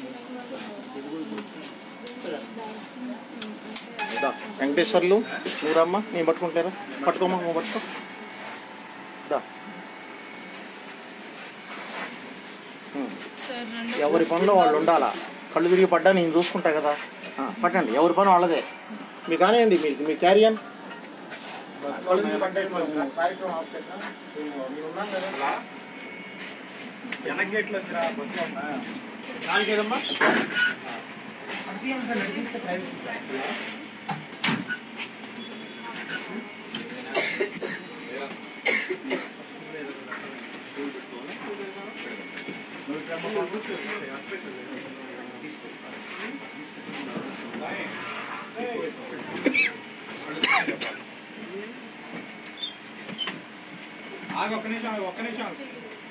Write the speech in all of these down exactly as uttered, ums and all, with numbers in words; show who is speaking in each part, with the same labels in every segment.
Speaker 1: వెంకటేశ్వర్లు నువ్వురమ్మ, నేను పట్టుకుంటారా? పట్టుకోమ్మా, నువ్వు పట్టుకో. దా, ఎవరి పనిలో వాళ్ళు ఉండాలా. కళ్ళు తిరిగి పడ్డా నేను చూసుకుంటా కదా. పట్టండి, ఎవరి పని వాళ్ళదే. మీకు కానివ్వండి, మీకు మీ క్యారియన్ కళ్ళు తిరిగి పడ్డా కార్యక్రమం ఆపుతా. నేను ఉన్నాను కదా వెనక్కి ఎట్లా వచ్చిరా నాలుగేదమ్మా నడిపిస్తే ప్రైవేట్ ఆగు, ఒక్క నిమిషం ఆగు, ఒక్క నిమిషం ఆగు.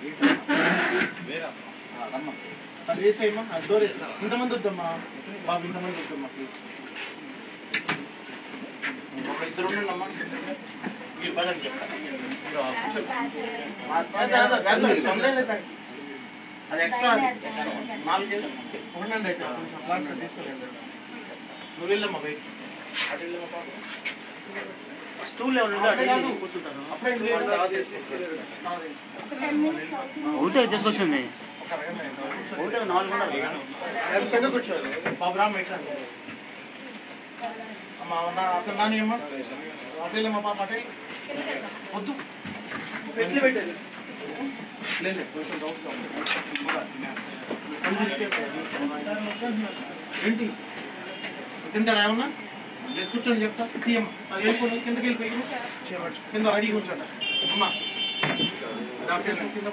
Speaker 1: అమ్మా అది వేసేయమ్మా, అది డోర్ వేసి. ఇంతమంది వద్దమ్మా బాబు, ఇంతమంది వద్దమ్మా ప్లీజ్. ఒక ఇద్దరు ఉండండి అమ్మా. మీరు పదండి చెప్తాను. అది ఎక్స్ట్రా నాలుగేళ్ళు ఉండండి. అయితే కొంచెం తీసుకోలేదు. నువ్వు వెళ్ళమ్మా బయట. అటు వెళ్ళమ్మా పాప. స్టూల్ కూర్చుంటాను.
Speaker 2: ఒకటే తీసుకొచ్చింది.
Speaker 1: కింద కూర్చోవాలి బాబు. రామ్ అమ్మా అసలు నాని అమ్మా అటేల్ అమ్మా పాప అటేల్ వద్దు పెట్లు పెట్టేది ఏంటి తింటారా ఏమన్నా? కూర్చొని చెప్తా. తీయమ్మా అది వెళ్ళిపోయి కిందకి వెళ్ళిపోయి కింద రెడీ కూర్చోండి అమ్మా. కింద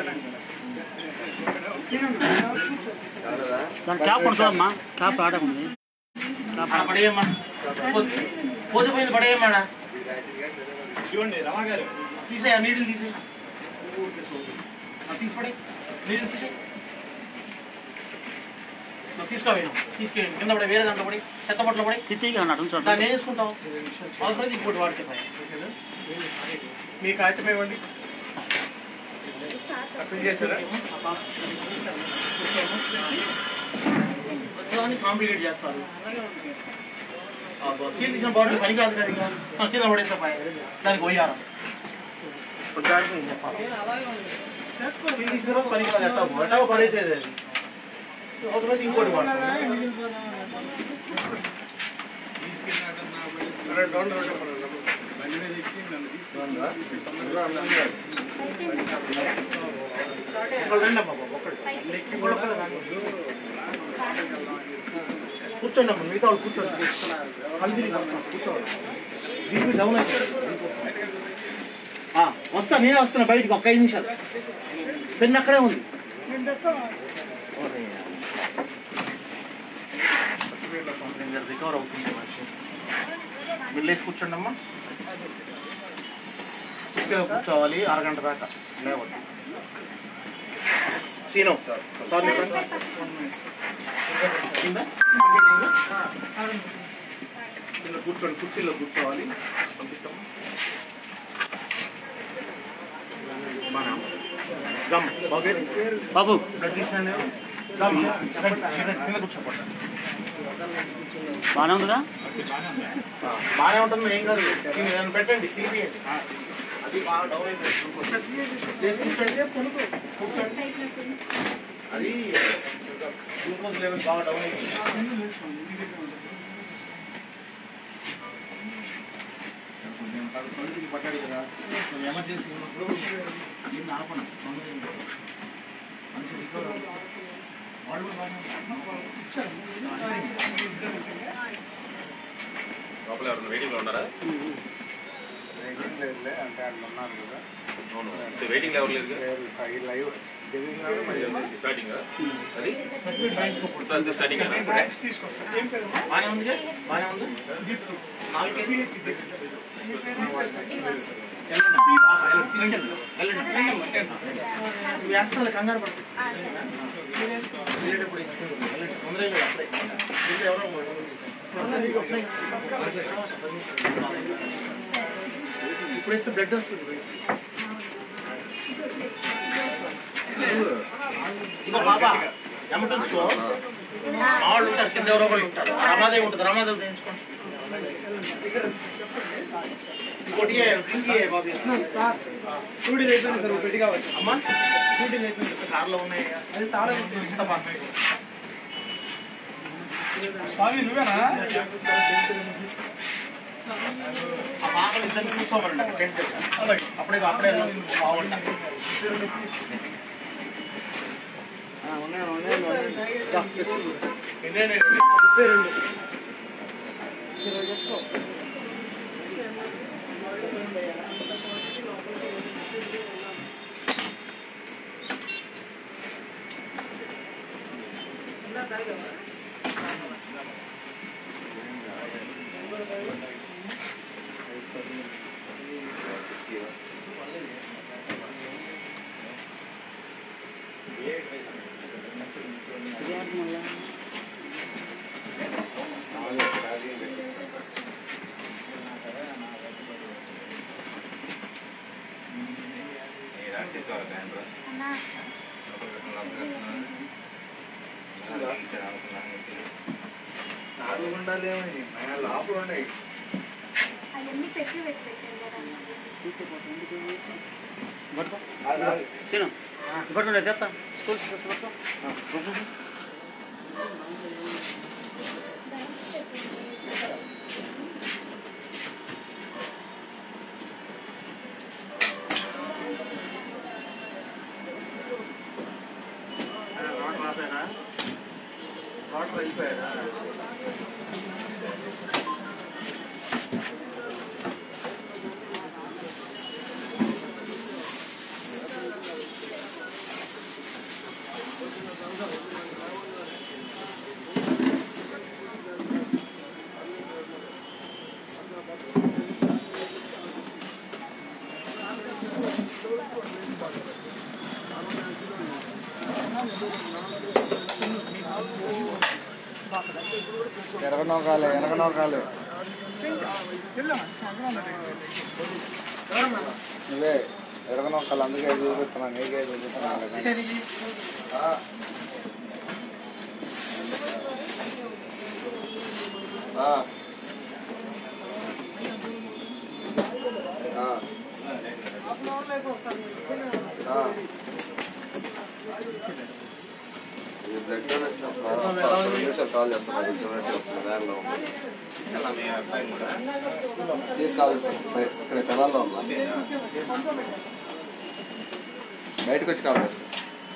Speaker 2: క్యాప్ ఉంటుందమ్మా, క్యాప్ ఆట ఉంది.
Speaker 1: పడేయమ్మా, పోతే పడేయమ్మా. చూడండి రమా గారు, తీసేయ నీళ్ళు తీసేయి, తీసి పడే నీళ్ళు తీసేయి. తీసుకోవేను తీసుకెళ్ళి కింద పడే, వేరే దాంట్లో పడి చెత్త పట్ల పడి
Speaker 2: చిట్టిగా అన్నట్టు
Speaker 1: దాన్ని ఏం చేసుకుంటాం? అవసరం ఇంకోటి వాడితే మీ కాగితం ఇవ్వండి. కాంప్లికేట్ చేస్తారు. చీల్ తీసిన బాడీ పనికి రాదు కదా, కింద పడేస్తే దానికి పోయారు చెప్పాలి. తీసిన రోజు పనికి రాదు, ఎట్టా ఎట్టా పడేసేది. అది అవసరం ఇంకోటి వాడతాం. కూర్చోండి అమ్మ, మిగతా వాళ్ళు కూర్చోండి. కలిసి కూర్చోండి. దీనికి డౌన్ అవుతుంది. వస్తా, నేనే వస్తున్నా బయటికి. ఒక్క ఐదు నిమిషాలు. పెన్ అక్కడే ఉంది. రికవర్ అవుతుంది మనిషి. వెళ్ళేసి కూర్చోండి అమ్మా. కూర్చోవాలి అరగంట దాకా లేవద్దు. సీను సార్ కూర్చోండి, కుర్చీలో కూర్చోవాలి. పంపిస్తాము.
Speaker 2: బాబు
Speaker 1: కింద కూర్చోపడ్డా
Speaker 2: బాగానే ఉందిగా?
Speaker 1: బాగానే ఉంటుంది, ఏం కాదు. ఏమైనా పెట్టండి, తిరిగియండి. అది బాగా డౌన్ అయిపోయింది. కూర్చోండి కూర్చోండి. అది గ్లూకోజ్ లెవెల్ బాగా డౌన్ అయిపోయింది. పట్టాడు కదా, ఎమర్జెన్సీ ఉన్నప్పుడు ఏం ఆపను. మంచి రికవర్ వాళ్ళు
Speaker 3: లోపల ఎవరైనా వెయిటింగ్లో ఉన్నారా?
Speaker 4: వెయిటింగ్ లేదులే, అంటే వాళ్ళు ఉన్నారు కదా.
Speaker 3: అవును, వెయిటింగ్ ఎవరు లేదు.
Speaker 4: లైవ్
Speaker 3: స్టార్టింగ్ అది స్టార్టింగ్
Speaker 1: బాగానే ఉంది. బాగానే ఉంది. నాలుగు వేస్తాను, కంగారు పడుతుంది. ఎవరో ఇప్పుడు వేస్తే బ్లడ్ వస్తుంది. ఇగో బాబా ఎమటుంచుకో మా వాళ్ళు ఉంటారు కింద ఎవరో ఒకళ్ళు ఉంటారు రమాదేవి ఉంటుంది రమాదేవి చేయించుకోండి ఇంకోటి
Speaker 4: పెట్టి కావచ్చు
Speaker 1: అమ్మా కార్లో ఉన్నాయి
Speaker 4: అది తాళం
Speaker 1: ఇస్తామా
Speaker 4: స్వామి నువ్వేనా
Speaker 1: ఆ పాపలు ఇద్దరు కూర్చోమరండి టెంట్ అప్పుడే అప్పుడే బాగుంటాయి
Speaker 4: లోపల ఉన్నాయి
Speaker 5: అవన్నీ పెట్టి పెట్టి
Speaker 2: సీను పట్టుకుంటే చెప్తా స్కూల్స్ పట్టుకో
Speaker 4: వాటర్ వెళ్ళిపోయాడా ఎరగనోకాలే ఎరగనోకాలే నువ్వే ఎరగనోకాలు అందుకే చూపిస్తున్నాను నీకే చూపిస్తున్నాను కాల్ చేస్తాను తీసుకావాలి ఇక్కడ కళాల్లో ఉన్నా బయటకు వచ్చి కాల్ చేస్తాను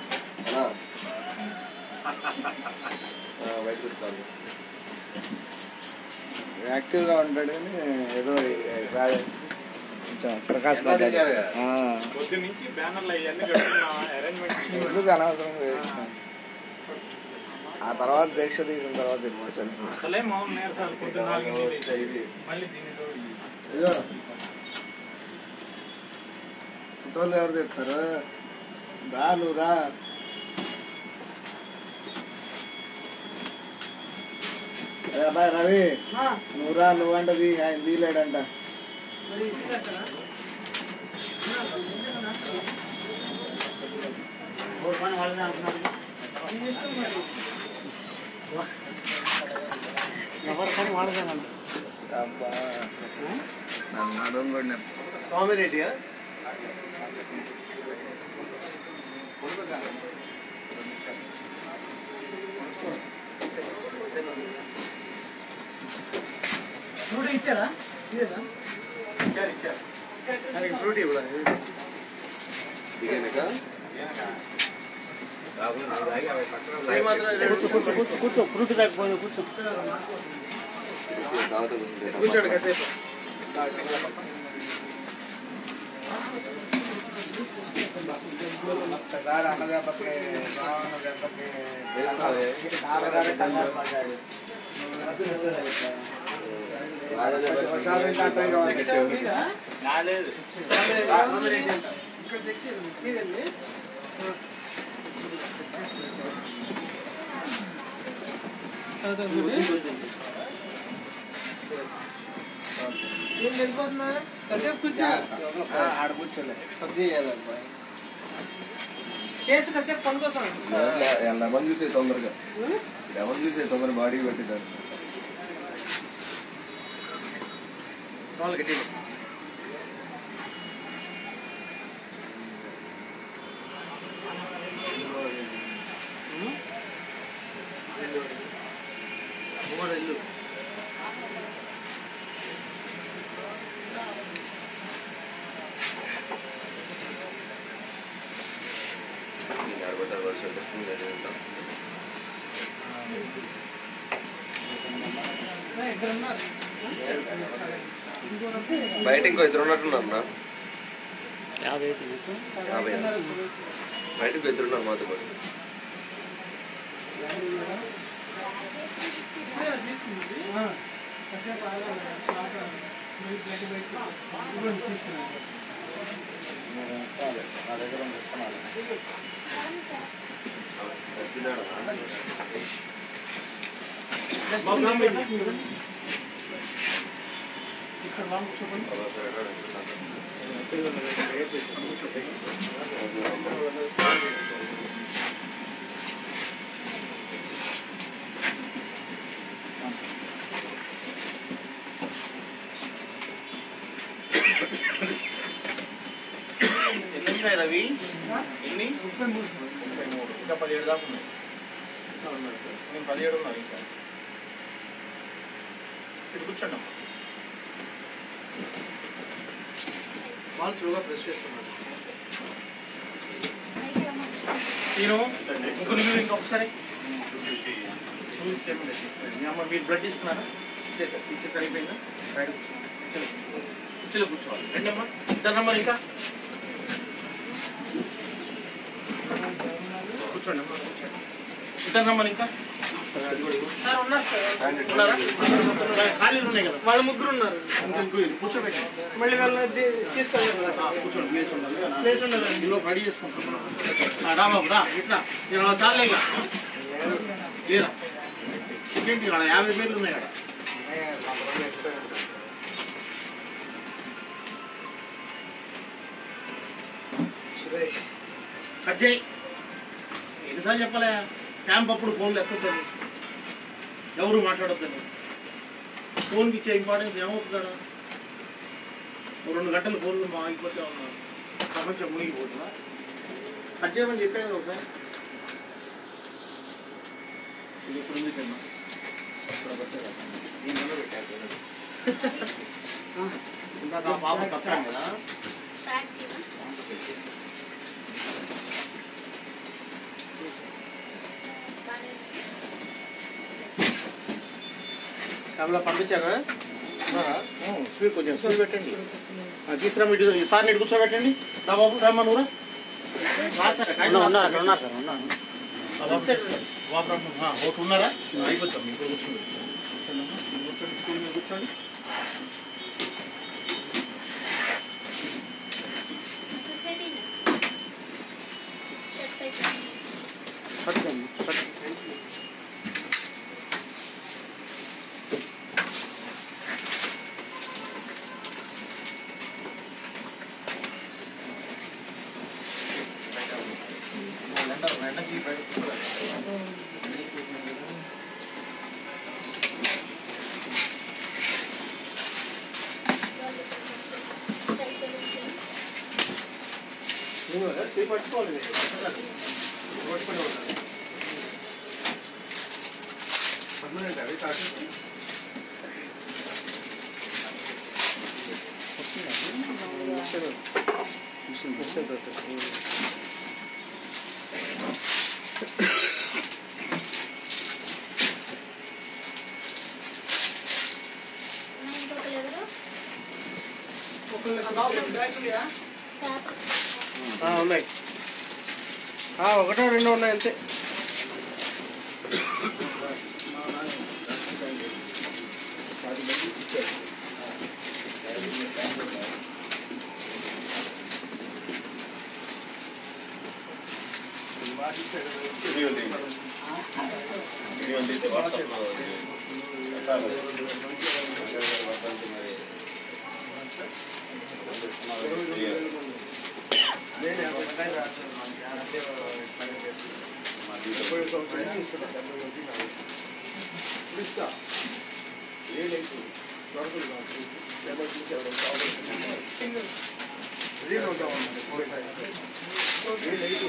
Speaker 4: బయటకు వచ్చి కాల్ చేస్తాను యాక్టివ్గా ఉంటాడు కానీ ఏదో కొంచెం ప్రకాశ్
Speaker 1: పొద్దు నుంచి బ్యానర్లు అవన్నీ అరేంజ్మెంట్
Speaker 4: ఎందుకు అనవసరం ఆ తర్వాత దీక్ష తీసిన తర్వాత తెలిపాను
Speaker 1: అసలే మామూలు నేర్సాలు పొద్దున్న నాలుగు మళ్ళీ
Speaker 4: అయ్యో ఫోటోలు ఎవరు తెస్తారు రా నువ్వు రా అబ్బాయి రవి నువ్వు రా నువ్వంటది ఆయన తీలేడంట
Speaker 2: పని వాళ్ళనే అంటున్నారు ఎవరి పని వాళ్ళదేనండి
Speaker 4: అబ్బా నన్ను కూడా
Speaker 1: స్వామిరెడ్డియా
Speaker 4: ఫ్రూట్ ఇచ్చారా
Speaker 1: ఇచ్చారు ఇచ్చారు
Speaker 4: ఫ్రూట్ ఇవ్వలేదు
Speaker 2: కూర్చో కూర్చో కూర్చో కూర్చో ఫ్రూట్ తాగిపోయింది కూర్చో
Speaker 4: కూర్చోండి కాసేపు ఒక్కసారి అన్న దెబ్బకి రావన్న దెబ్బకి నాన్నగారే కంగారు పడ్డాడు వర్షాలు ఇంకా అట్టగా
Speaker 1: రాలేదు
Speaker 4: ఏం వెళ్ళిపోతున్నా కాసేపు కూర్చో ఆడ కూర్చోలే సబ్జీ చేయాలి
Speaker 6: చేసి కాసేపు పని కోసం
Speaker 7: లెమన్ చూసే తొందరగా లెమన్ చూసే తొందరగా బాడీకి పెట్టిద్దాం
Speaker 6: వాళ్ళకి ఇల్లు
Speaker 7: బయట ఇంకో ఇద్దరు ఉన్నట్టున్నా
Speaker 2: యాభై
Speaker 7: యాభై బయటకు ఇద్దరున్నారు మాతో పాటు
Speaker 1: నా దగ్గర ఎన్ని రవి ఎన్ని ముప్పై మూడు ముప్పై మూడు ఇంకా పదిహేడు దాకా ఉన్నాయి నేను పదిహేడు ఉన్నారు ఇంకా ఇటు కూర్చోండి అమ్మా
Speaker 6: వాళ్ళు స్లోగా ప్రెస్ చేస్తున్నారు
Speaker 1: నేను ముగ్గురు ఇంకొకసారి మీ అమ్మ మీరు బ్లడ్ ఇస్తున్నారా ఇచ్చేసారు ఇచ్చేసి అయిపోయిందా బయట కూర్చోండి కుర్చీలో కూర్చోవాలి రెండమ్మా ఇద్దరు నెంబర్ ఇంకా కూర్చోండి అమ్మా కూర్చోండి ఇద్దరు నెంబర్ ఇంకా సార్ ఉన్నారు ఉన్నారా ఖాళీలు ఉన్నాయి కదా
Speaker 6: వాళ్ళ ముగ్గురు ఉన్నారు
Speaker 1: కూర్చోబెట్టి
Speaker 6: మళ్ళీ వాళ్ళని తీసుకెళ్ళారు
Speaker 1: కూర్చోండి ప్లేస్ ఉండాలి ప్లేస్ ఉండాలి ఇందులో రెడీ చేసుకుంటున్నాం రాబాబు రా ఇట్లా ఇరవై చాలే ఇక తీరా ఇంకేంటి ఇక్కడ యాభై పేర్లు ఉన్నాయి ఇక్కడ
Speaker 6: సురేష్
Speaker 1: కట్ చేయి ఎన్నిసార్లు చెప్పలే క్యాంప్ అప్పుడు ఫోన్లు ఎత్తుతుంది ఎవరు మాట్లాడొద్దని ఫోన్కి ఇచ్చే ఇంపార్టెన్స్ ఏమవుతుందా రెండు గంటలు ఫోన్లు మా అయిపోతే ఉన్నా ప్రపంచం మునిగిపోతుందా కట్ చేయమని చెప్పాను కదా ఒకసారి ఇది ఎప్పుడు ఉంది కన్నా ఇందాక ఆ పాప తప్పాను కదా
Speaker 6: శ్యామలా పంపించారా
Speaker 1: స్పీడ్ కొంచెం స్పీడ్ పెట్టండి తీసుకురా ఇటు సార్ ఇటు కూర్చోబెట్టండి రా బాబు రామ్మా నువ్వురా
Speaker 2: ఉన్నారు అక్కడ ఉన్నారు సార్ ఉన్నారు
Speaker 1: ఒకటి ఉన్నారా అయిపోతాం ఇప్పుడు కూర్చోండి కూర్చోండి కూర్చోండి స్కూల్ మీద కూర్చోండి పట్టుకోవాలి
Speaker 6: ఉన్నాయి ఒకటో రెండో ఉన్నాయి అంతే
Speaker 4: నేను ఒకటే కాదు మనకి గ్యారంటీ ఇట్లాగే చేస్తుంది డెబ్బై సంవత్సరాలు ఇస్తున్నా డెబ్బై ఒకటి నాకు ఇప్పుడు ఇస్తా ఏదైతే దొరకదు నాకు ఎమర్జెన్సీ ఎవరు కావాలి రీల్ ఉంటామన్నది ఫోర్ ఫైవ్ ఏదైతే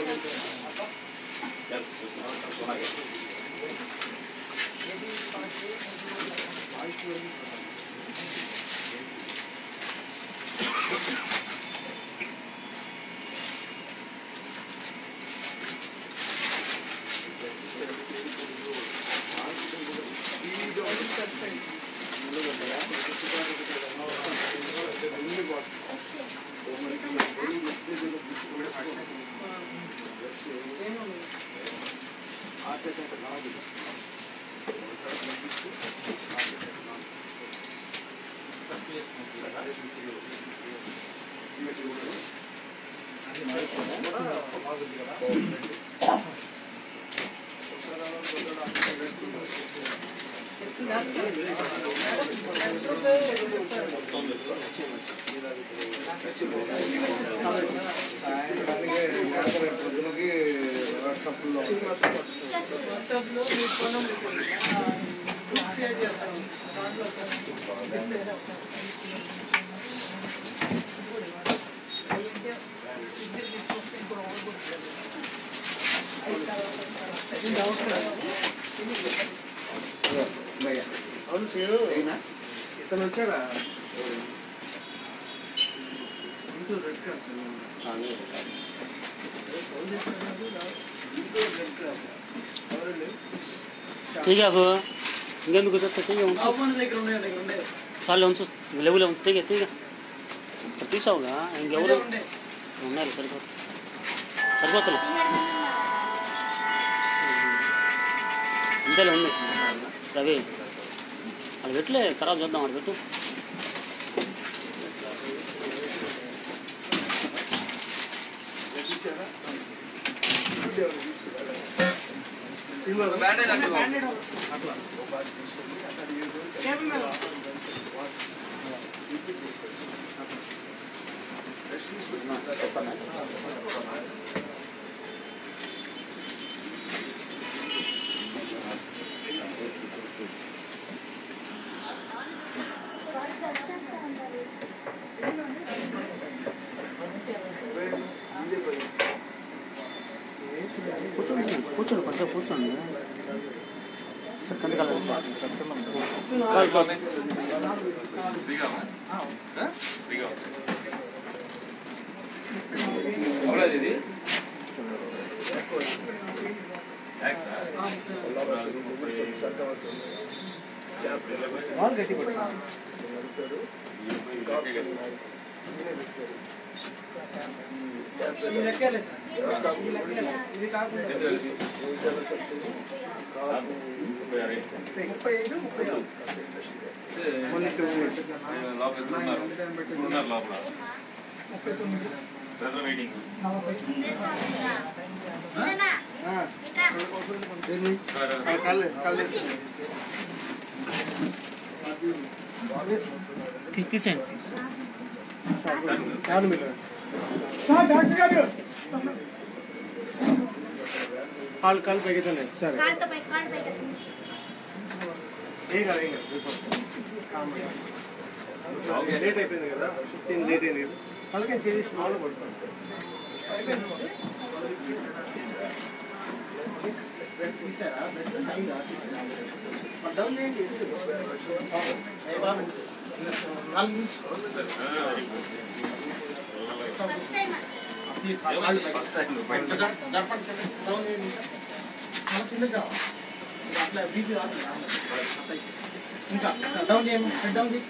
Speaker 4: సాయంత్రానికి లేకపోతే పొద్దునకి వాట్సాప్లో
Speaker 5: వాట్సాప్లో
Speaker 6: అవును సేరు ఇతను వచ్చాడా ఇంటూ రెడ్ క్రాస్ ఇంటూ రెడ్ క్రాస్ ఎవరండి
Speaker 2: తీగకు ఇంకెందుకు చెప్తా తీగ ఉంచు
Speaker 6: దగ్గర ఉండే దగ్గర ఉండే
Speaker 2: చాలు ఉంచు లెవెల్ ఉంచు తీగ తీగ ఇప్పుడు తీసావుగా ఇంకెవరు ఉన్నారు సరిపోతుంది సరిపోతలే అంతేలే ఉంది రవి అది పెట్టలే ఖరాబ్ చేద్దాం అది పెట్టు కూర్చోండి కూర్చోండి కొంచెం కూర్చోండి సార్ కంది కాదు
Speaker 3: ఇది
Speaker 4: వాళ్ళు గట్టి పట్టారు
Speaker 6: ఇది కాకుండా ముప్పై ఐదు ముప్పై ఆరు
Speaker 3: ఉన్నారు లోపల వెయిటింగ్
Speaker 4: కాలే కాలే
Speaker 2: తీసేయండి
Speaker 6: చాలు మీరు కాలు కాలు పైకితేనే సరే ఏ కాదు ఏం కాదు లేట్ అయిపోయింది కదా ఫిఫ్టీన్ లేట్ అయింది కదా వాళ్ళకి చేసి మామూలు పడుతుంది తీసారా డౌన్ ఏంటి
Speaker 5: ఫస్ట్ టైం
Speaker 3: ఫస్ట్ టైం
Speaker 1: ఇంకా డౌన్ చేయము డౌన్ చేయి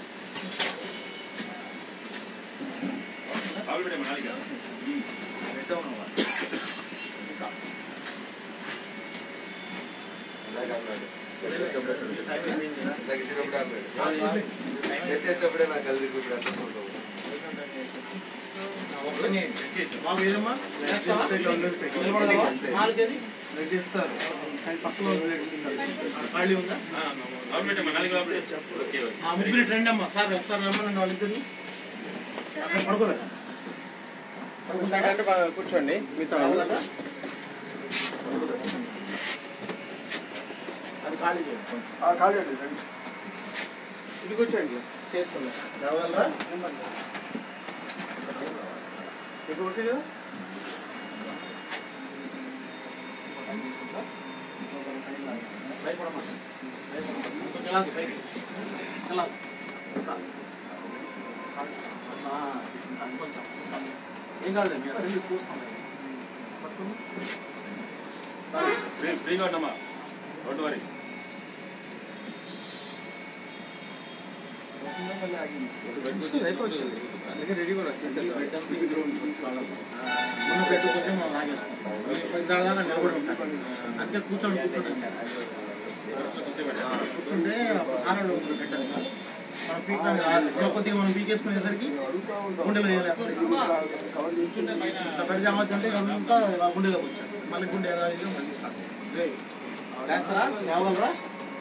Speaker 7: వచ్చేటప్పుడే నాకు కలిసి ఇప్పుడు ఎంత
Speaker 6: ఇస్తారు కానీ పక్కన ఖాళీ ఉందా
Speaker 1: ఆ ముగ్గురు రండి అమ్మా సార్ ఒకసారి రమ్మనండి వాళ్ళిద్దరిని అక్కడ పడుకోలేదు
Speaker 6: అంటే కూర్చోండి మీతో
Speaker 1: అది ఖాళీ చేయండి కొంచెం.
Speaker 4: ఖాళీ అండి
Speaker 6: ఇది కూర్చోండి చేస్తున్నా
Speaker 1: లేవగలరా?
Speaker 6: మీకు ఓకే కదా
Speaker 1: భయపడమండి. భయపడమండి. కొంచెం లాగు పైకి. ఇలా. ఆ, కొంచెం. ఏం కాదు మీ అసెంబ్లీ చూస్తాం. పట్టుకోండి.
Speaker 3: ఫ్రీ ఫ్రీగా ఉండమ్మా డోంట్ వరీ
Speaker 6: రెడీ కూడా
Speaker 1: మన పెట్టు కొంచెం లాగేసుకుంటాం. దాదాపు నిలబడి ఉంటాం. అందుకే కూర్చోండి కూర్చోండి ఆ, కూర్చుంటే కాలంలో పెట్టాలి మనం పీకాన్ని రాదు. ఇలా కొద్దిగా మనం పీకేసుకునేసరికి గుండెలో వేయలేకపోతే ఇట్లా పెడితే ఏమవుతుందంటే అంతా గుండెలోకి వచ్చేస్తుంది. మళ్ళీ గుండె ఏదో ఇది మళ్ళీ స్టార్ట్ వేస్తారా? లేవగలరా?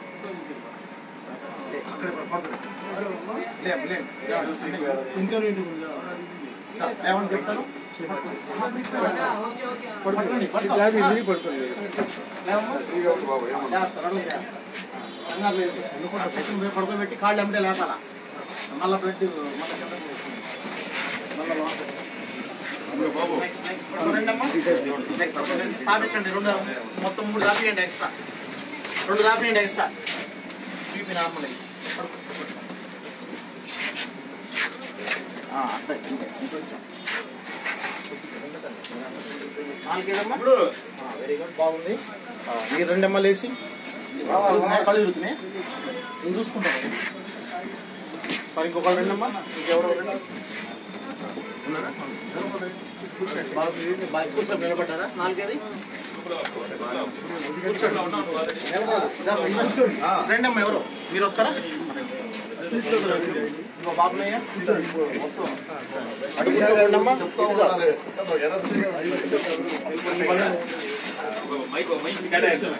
Speaker 1: అక్కడ పడుతుంది లేదు లేదు ఇంట్లో ఇంటి ఏమని చెప్తాను పడుకోండి
Speaker 6: ఇది పడుతుంది
Speaker 1: కంగారు లేదు. ఎందుకంటే పెట్టిన పడుకోబెట్టి కాళ్ళు అమ్మటే లేపాలా మళ్ళీ బ్లడ్ స్థాపించండి. రెండు మొత్తం మూడు దాపియండి ఎక్స్ట్రా రెండు దాపియండి ఎక్స్ట్రా బీపీ నార్మల్ అయ్యి అంతే ఇంకొంచెం నాలుగేదమ్మా వెరీ గుడ్ బాగుంది. మీరు రెండమ్మలు వేసి కళ్ళు తిరుగుతున్నాయి నేను చూసుకుంటాను. సరే ఇంకొక రెండమ్మా ఇంకెవరో రెండు బాగా బాగా ఎక్కువసేపు నిలబడ్డారా? నాలుగేది రెండమ్మా ఎవరు మీరు వస్తారా? ఇంకో బాబునయ్యా అడుగు రెండమ్మా
Speaker 3: మైక్ మైక్ కేటాయించు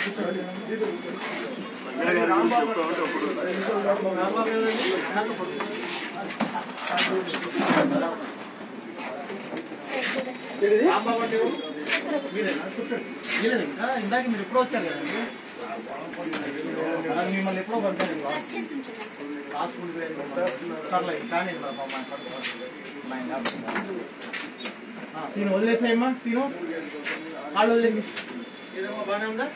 Speaker 1: రాంబాబు అంటే మీరేనా? కూర్చోండి. మీరేనా ఇంకా ఇందాక మీరు ఎప్పుడో వచ్చారు కదండి. మిమ్మల్ని ఎప్పుడో పంపారు లాస్ట్ సర్లే కానీ సీను వదిలేసాయమ్మా. సీను కాళ్ళు వదిలేసి ఏదమ్మా బాగానే ఉందా?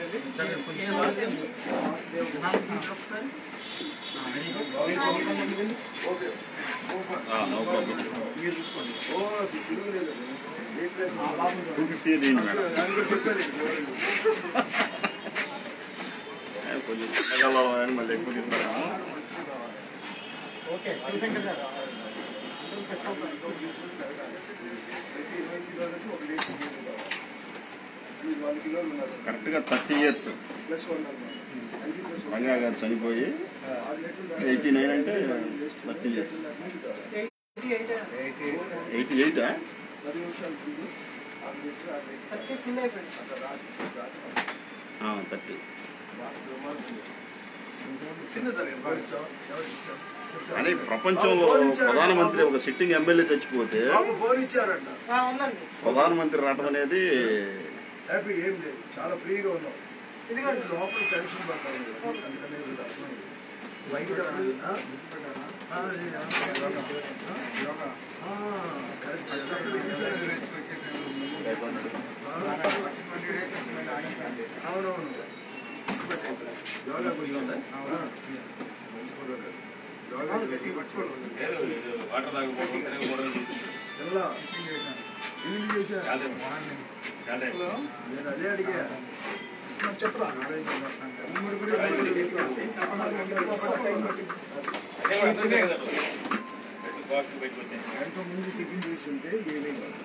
Speaker 1: మీరు చూసుకోండి.
Speaker 8: టూ ఫిఫ్టీ దీని మేడం కొంచెం చిన్నగా మళ్ళీ ఎక్కువ తింటారేమో.
Speaker 1: ఓకే శివశంకర్ గారు
Speaker 8: కరెక్ట్గా థర్టీ ఇయర్స్ రంగా గారు చనిపోయి ఎయిటీ నైన్ అంటే థర్టీ ఇయర్స్ ఎయిటీ ఎయిటా థర్టీ కానీ ప్రపంచంలో ప్రధానమంత్రి ఒక సిట్టింగ్ ఎమ్మెల్యే చచ్చిపోతే ప్రధానమంత్రి రావడం అనేది
Speaker 4: హ్యాపీ ఏం లేదు చాలా ఫ్రీగా ఉన్నాం లోపల టెన్షన్ పడతాం అందుకనే బయట అవునవును యోగా గురించి
Speaker 3: వాటర్ తాగకపోవడం
Speaker 4: ఎలా ఇల్లు చేశారు నేను అదే అడిగా చెప్పరా ఎంతో ముందు టిఫిన్ తీసుకుంటే ఏమీ కాదు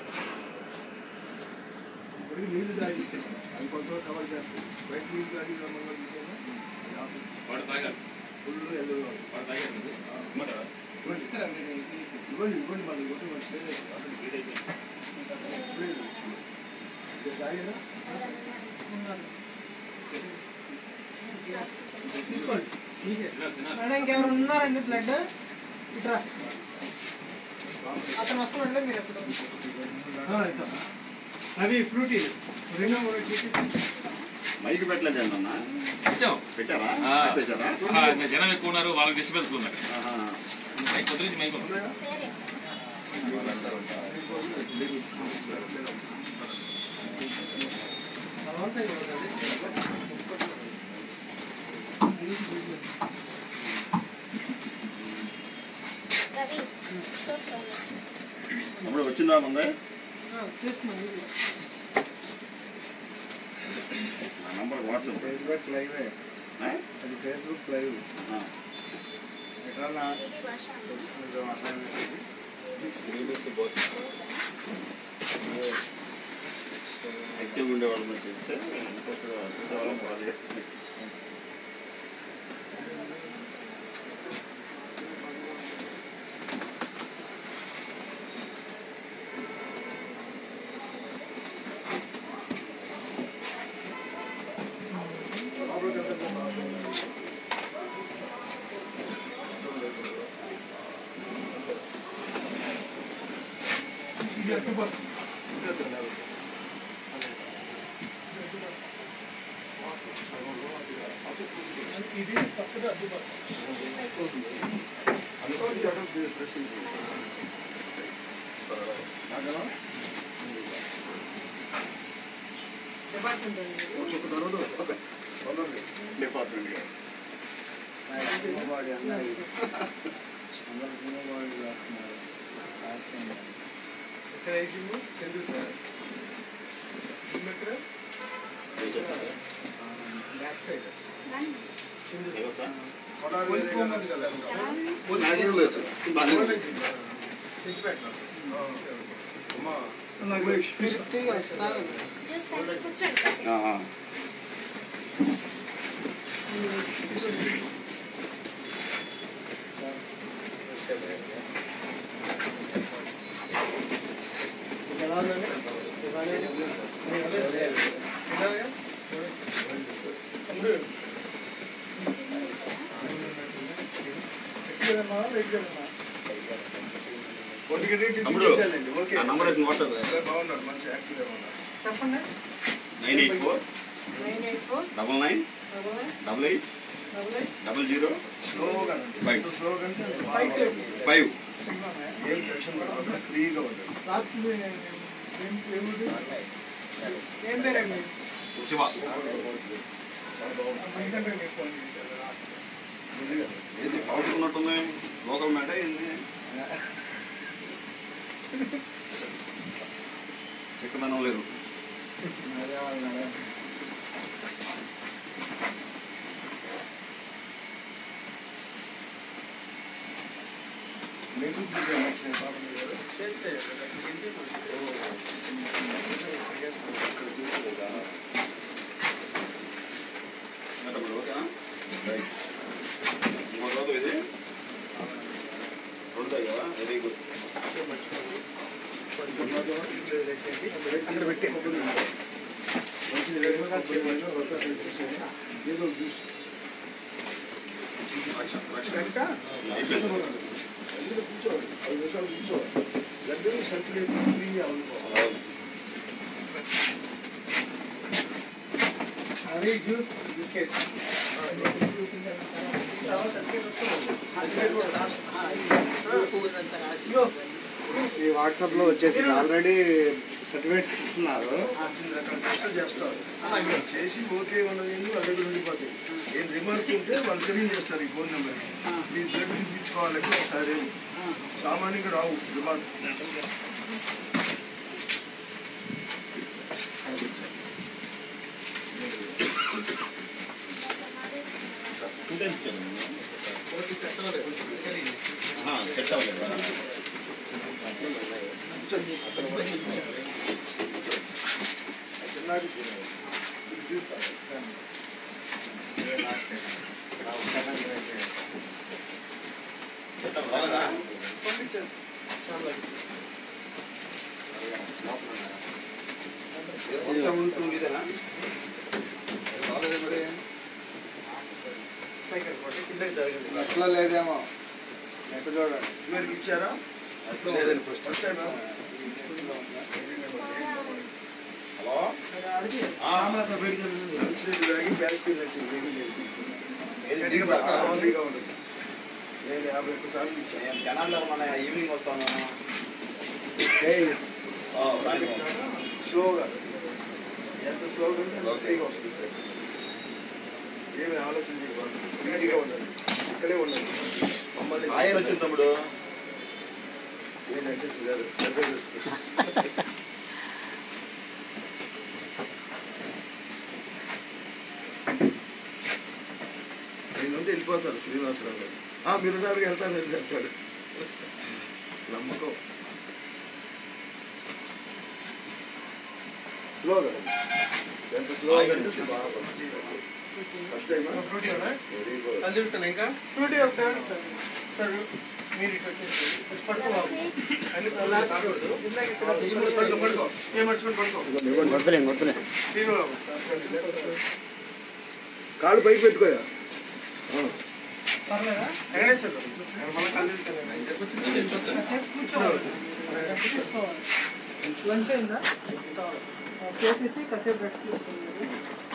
Speaker 4: ఇప్పుడు నీళ్లు తాగిస్తాను అది కొంతవరకు కవర్ చేస్తాను బయట నీళ్ళు తాగి రమ్మంగా తీసాను ఫుల్ ఎల్లు ఇవ్వండి ఇవ్వండి మళ్ళీ ఇవ్వండి మళ్ళీ తాగేనా
Speaker 9: ఇంకెవరు ఉన్నారండి బ్లడ్ ఇట్రా
Speaker 6: అతను వస్తామంటే మీరు ఎప్పుడు అవి ఫ్రూటీ రెండు మూడు
Speaker 8: మైక్ పెట్టలేదు అన్న
Speaker 3: పెట్టాం.
Speaker 8: పెట్టారా
Speaker 3: ఆ.
Speaker 8: పెట్టారా
Speaker 3: ఆ, ఇంకా జనం ఎక్కువ ఉన్నారు, వాళ్ళకి డిస్టర్బెన్స్ ఉన్నారు. మైక్ వదిలించి మైక్ ఉంది.
Speaker 5: రవి
Speaker 8: అప్పుడు వచ్చిందా ముందే
Speaker 6: చేస్తున్నాను
Speaker 8: నా నంబర్ వాట్సాప్
Speaker 4: ఫేస్బుక్ లైవ్ అది ఫేస్బుక్ లైవ్ ఎట్లా
Speaker 5: ఇది భాష
Speaker 8: యాక్టివ్ ఉండేవాళ్ళు మీరు చేస్తే ఇంట్రెస్ట్గా చూసేవాళ్ళం కాదు.
Speaker 6: ఇది తప్పదు అద్భుతం డిపార్ట్మెంట్
Speaker 8: డిపార్ట్మెంట్ గారు
Speaker 6: ఇక్కడ వేసింది చంద్రు సార్ ఇక్కడ బ్యాక్ సైడ్
Speaker 8: నాకేం లేదు బాగానే ఉంది.
Speaker 5: జ్యూస్ తాగి కూర్చోండి కాసేపు.
Speaker 8: ఆ, ఆ.
Speaker 6: ఎలా ఉందండి
Speaker 8: తమ్ముడు ఆ నంబర్ వేసి వాట్సాప్
Speaker 4: బాగున్నాడు మంచి యాక్టివ్గా ఉన్నాడు
Speaker 6: చెప్పండి
Speaker 8: nine eight four
Speaker 6: nine eight four
Speaker 8: double nine
Speaker 6: double nine
Speaker 8: double eight
Speaker 6: double eight
Speaker 8: double zero
Speaker 4: స్లోగా
Speaker 8: ఫైవ్
Speaker 4: స్లోగా అంటే
Speaker 6: ఫైవ్
Speaker 8: ఫైవ్
Speaker 4: ఏం టెన్షన్ పడకుండా ఫ్రీగా ఉంటుంది
Speaker 6: లాస్ట్ ఏం ఏముంది ఏం పేరండి
Speaker 8: శివ
Speaker 6: ఎందుకంటే మీకు ఫోన్ చేశారు
Speaker 8: ఏంది అవసరం ఉన్నట్టుంది లోకల్ మ్యాట ఏంది చిక్కదనం లేదు
Speaker 4: మీకు నచ్చిన పాపం గారు
Speaker 6: చేస్తే
Speaker 8: ఓకేనా రైట్ ఇంకో రోజు ఇది రెండు కదా వెరీ గుడ్
Speaker 4: అక్కడ పెట్టి ఏదో జ్యూస్
Speaker 8: అయిపోయింది
Speaker 4: ఎందుకు కూర్చోవాలి ఐదు నిమిషాలు కూర్చోవాలి దగ్గర సర్కులేట్ ఫ్రీ అవునుకోవాలి
Speaker 6: అవి జ్యూస్ బిస్కెట్స్
Speaker 4: ఈ వాట్సాప్లో వచ్చేసి ఆల్రెడీ సర్టిఫికేట్స్ ఇస్తున్నారు అక్కడ టెస్ట్ చేస్తారు చేసి ఓకే ఉన్నది వాళ్ళ దగ్గర ఉండిపోతాయి ఏం రిమార్క్ ఉంటే వాళ్ళు తెలియజేస్తారు ఈ ఫోన్ నెంబర్కి మీ బ్లడ్ చూపించుకోవాలంటే ఒకసారి సామాన్యంగా రావు రిమార్క్
Speaker 8: టూ టైమ్స్ సెట్ అవ్వలేదు
Speaker 4: అట్లా లేదేమో ఎక్కడ చూడండి ఇవరికి ఇచ్చారా లేదండి ఫస్ట్ టైం మంచినీళ్ళు తాగి బ్యాగ్ ఫ్రీగా ఉంటుంది. నేను యాభై ఒక్క సార్లు ఇచ్చాను.
Speaker 8: జనాల్లో మన ఈవినింగ్ వస్తాను
Speaker 4: స్లోగా ఎంత స్లోగా ఉంటే అంత ఫ్రీగా వస్తుంది. ఏమి ఆలోచన చేయకూడదు, ఫ్రీగా ఉండాలి, ఇక్కడే ఉండాలి. మమ్మల్ని
Speaker 8: ఆయన వచ్చింది తమ్ముడు
Speaker 4: ఏంటంటే సర్వే చేస్తుంది. నేను ఉంటే వెళ్ళిపోతారు శ్రీనివాసరావు గారు. మీరు ఉన్నారుగా వెళ్తాను అని చెప్తాడు. నమ్మకం స్లోగా ఎంత స్లోగా ఫస్ట్ టైం వెరీ గుడ్.
Speaker 6: చదువుతాను ఇంకా ఫ్రూటీ సార్ సార్ మీరు ఇటు వచ్చేసి పడుకోవాలి అన్ని తాగకూడదు. పడుకో పడుకో ఏమర్చుకొని పడుకో.
Speaker 2: వద్దులే వద్దులే
Speaker 4: కాళ్ళు పైకి పెట్టుకోయా.
Speaker 6: పర్లేదా వెంకటేశ్వర మన కళ్ళు కూర్చోవాలి. లంచ్ అయిందా చేసేసి కాసేపు రెస్ట్ తీసుకున్నాను.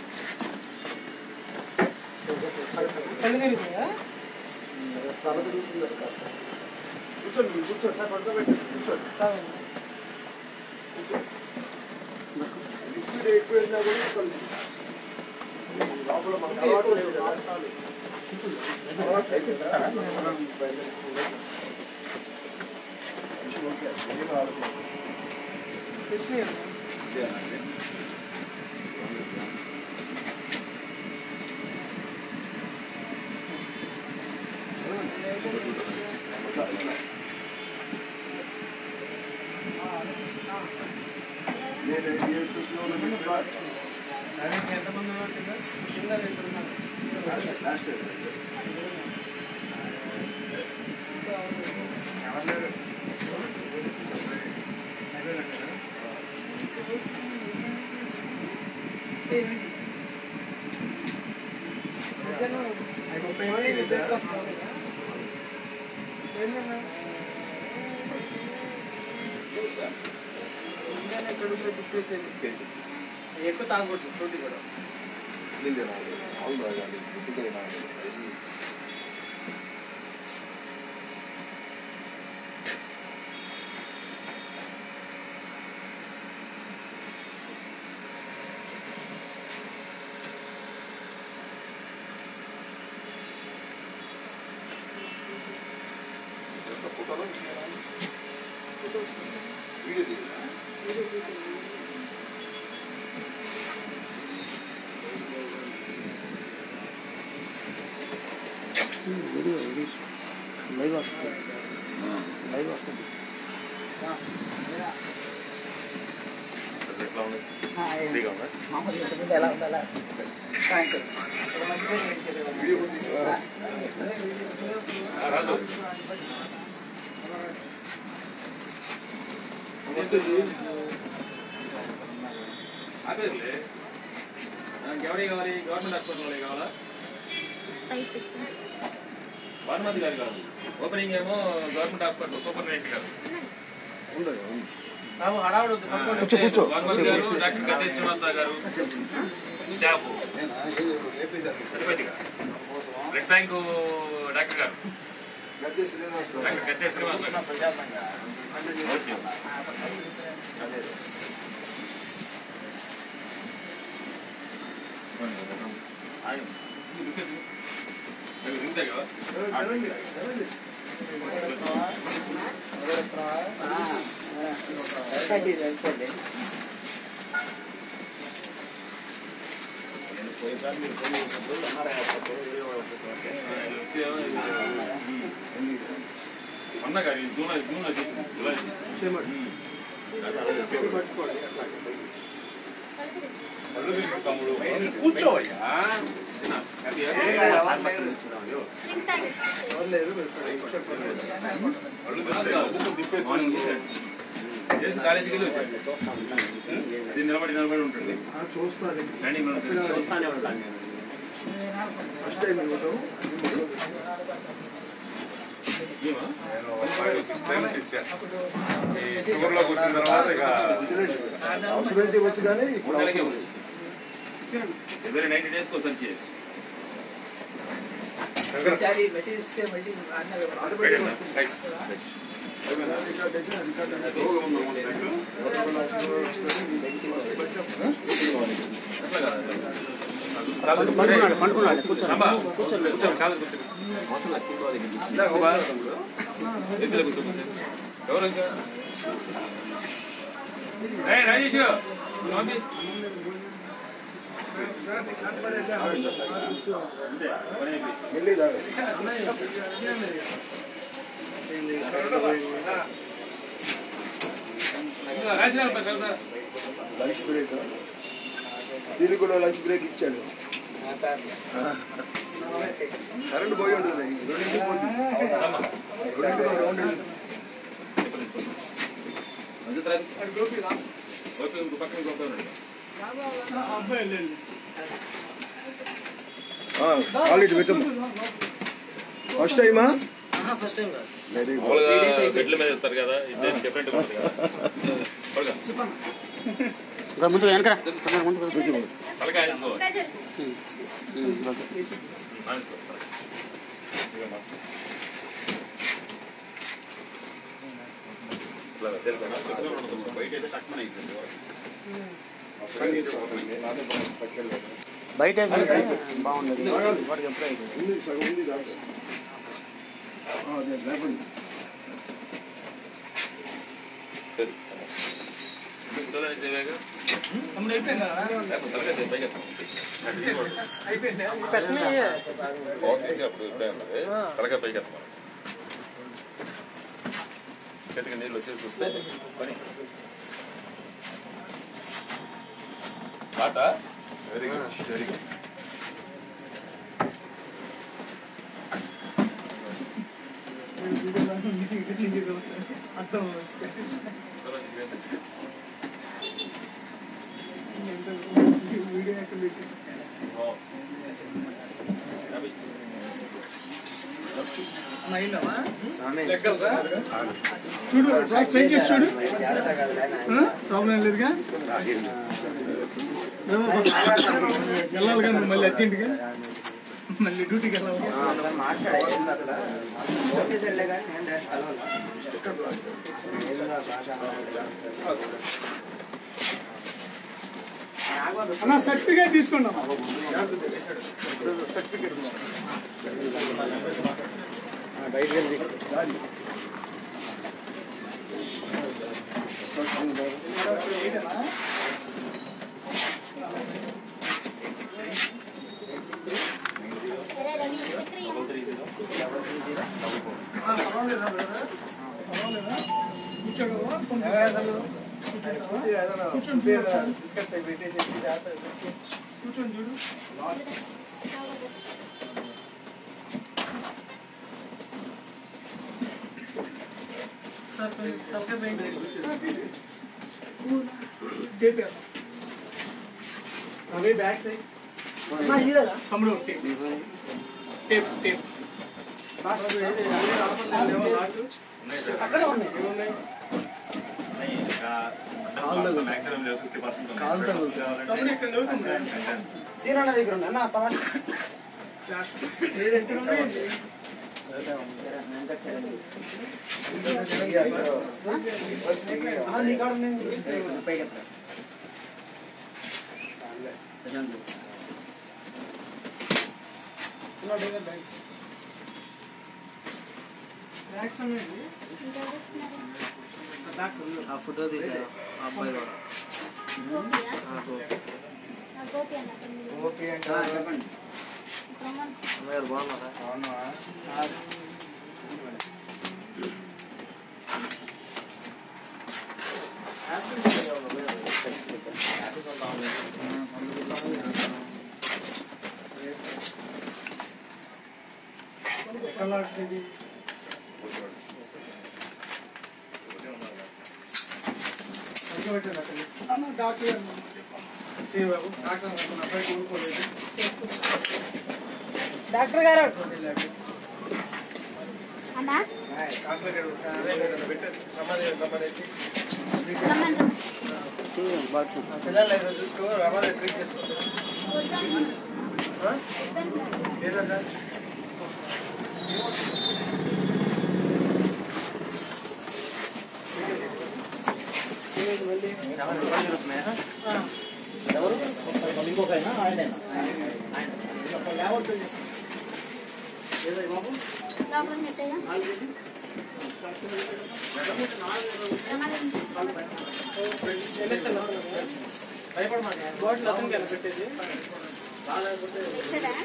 Speaker 6: కళ్ళు తిరిగిపోయా
Speaker 4: కూర్చోండి కూర్చోండి సార్ పడుకోబెట్టి కూర్చోండి. లిక్విడ్ ఎక్కువైనా కూడా లోపల మాకు అలవాటు లేదు కదా. అలవాటు లేదు కదా. ఓకే ఏం ఆలోచన
Speaker 6: తెచ్చినాయి
Speaker 4: నేను ఏ చూసిన
Speaker 6: ఎంతమంది ఉన్నారు కింద కింద ఇద్దరు ఉన్నారు.
Speaker 4: లాస్ట్ ఎవరు లేరు.
Speaker 6: ముప్పై మంది ఇద్దరు వస్తారు. ఏంటన్నా ఇక్కడ బుక్ చేసేది ఎక్కువ తాగకూడదు. ఫ్రూటీ కూడా
Speaker 2: లైవ్ వస్తుంది లైవ్ వస్తుంది.
Speaker 8: ఎట్లా ఉంది ఫ్రీగా ఉందా?
Speaker 6: ఎలా ఉండాలా సాయంత్రం
Speaker 3: రాజు ఆపేదిలే. ఎవరి కావాలి? గవర్నమెంట్ హాస్పిటల్ కావాలా? వారణాసి గారు కాదు. ఓపెనింగ్ ఏమో గవర్నమెంట్ హాస్పిటల్ సూపరింటెండెంట్ గారు. వారణాసి గారు డాక్టర్ గద్దె శ్రీనివాసరావు గారు స్టాఫ్ సరిపోయిందిగా. బ్లడ్ బ్యాంకు డాక్టర్ గారు
Speaker 4: గద్దె శ్రీనివాసరావు
Speaker 3: డాక్టర్ గద్దె శ్రీనివాసరావు గారు. ఓకే ఇంతే కదా.
Speaker 4: చదవండి చదవండి.
Speaker 3: మొన్న కానీ జూన్ జూన్లో చేసింది జూలై కూర్చోవయ్యా. చేసి కాలేజీకి వెళ్ళి వచ్చాడు. దీన్ని నిలబడి నిలబడి ఉంటుంది.
Speaker 4: చూస్తాను
Speaker 3: ట్రైనింగ్
Speaker 2: చూస్తానే ఉంటాను నేను.
Speaker 4: ఫస్ట్ టైం ఇవ్వటం అవసరమైతే వచ్చు కానీ ఇప్పుడు అవసరం లేదు.
Speaker 3: ఎవరి నైన్టీ డేస్కి ఒకసారి చేయాలి.
Speaker 2: పండుకున్నాడు కూర్చోండి
Speaker 3: కూర్చోండి కాదు కూర్చోండి ఎవరు ఇంకా రాజేష్
Speaker 4: వెళ్ళి దాకా లంచ్ బ్రేక్ దీనికి కూడా లంచ్ బ్రేక్ ఇచ్చాడు. కరెంట్ పోయి ఉంటుంది రెండింటికి పోతుంది రెండింటిలో రౌండ్ క్వాలిటీ పెట్టము. ఫస్ట్ టైమా?
Speaker 2: ఫస్ట్ టైం కాదు,
Speaker 3: బెడ్ల మీద ఇస్తారు కదా, డిఫరెంట్
Speaker 2: ముందు వెనకరా ముందు బయట బాగుండదు
Speaker 4: సగం ఉంది దాకా అదే లేకుండా
Speaker 3: తలకాయ పైకి చేతికి నీళ్ళు వచ్చేసి చూస్తే పని మాట వెరీ గుడ్ వెరీ గుడ్.
Speaker 6: అర్థం వీడియో ఎక్కడ పెట్టి చూడు ట్రై చేసి చూడు, ప్రాబ్లం లేదుగా. వెళ్ళాలి కానీ మళ్ళీ అర్జెంట్గా మళ్ళీ డ్యూటీకి వెళ్ళాలి. అన్న సర్టిఫికేట్ తీసుకున్నాం, సర్టిఫికేట్ కూర్చొని చూడు. సార్ అవే బ్యాగ్స్ తమ్ముడు టేప్ టేప్ టేప్ అక్కడ ఉన్నాయి. తమ్ముడు ఇక్కడ నవ్వుతుంది సీరాణ దగ్గర ఉన్నా అన్న పలానా ఎంత ఉన్నాయండి. నీ కాడ పైకి ఆ ఫోటో తీసా అబ్బాయి కూడా బాగున్నారా? డాక్టర్ డాక్టర్ గారు
Speaker 5: అన్నా
Speaker 4: కాంట్రాక్ట్ అడుగుతాను పెట్టండి రమాదేవి రమాదేవి సెల్లర్ లైన్ చూసుకో రమాదేవి ట్రీట్ చేసుకో ఏదన్నా
Speaker 1: ఎవరు ఇంకొక ఆయన ఆయనైనా ఏదో బాబు
Speaker 5: లోపల పెట్టేగా
Speaker 6: బాటిల్ అతనికి ఎలా పెట్టేది
Speaker 5: పెట్టేదా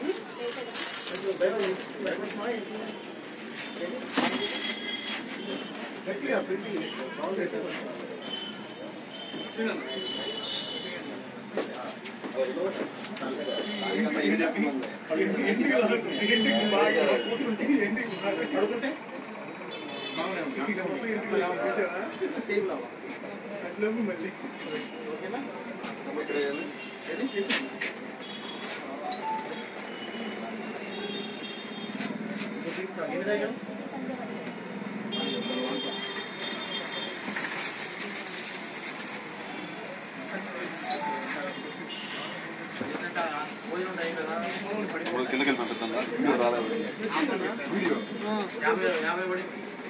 Speaker 4: గట్టిగా ప్రింటింగ్
Speaker 1: కూర్చుంటే పడుకుంటే
Speaker 4: అట్లేము మళ్ళీ
Speaker 1: ఓకేనా ఎన్ని దగ్గర
Speaker 8: ఇప్పుడు కిందకి వెళ్ళి పంపిస్తాను వీడియో రాలేదు వీడియో
Speaker 1: యాభై యాభై పడి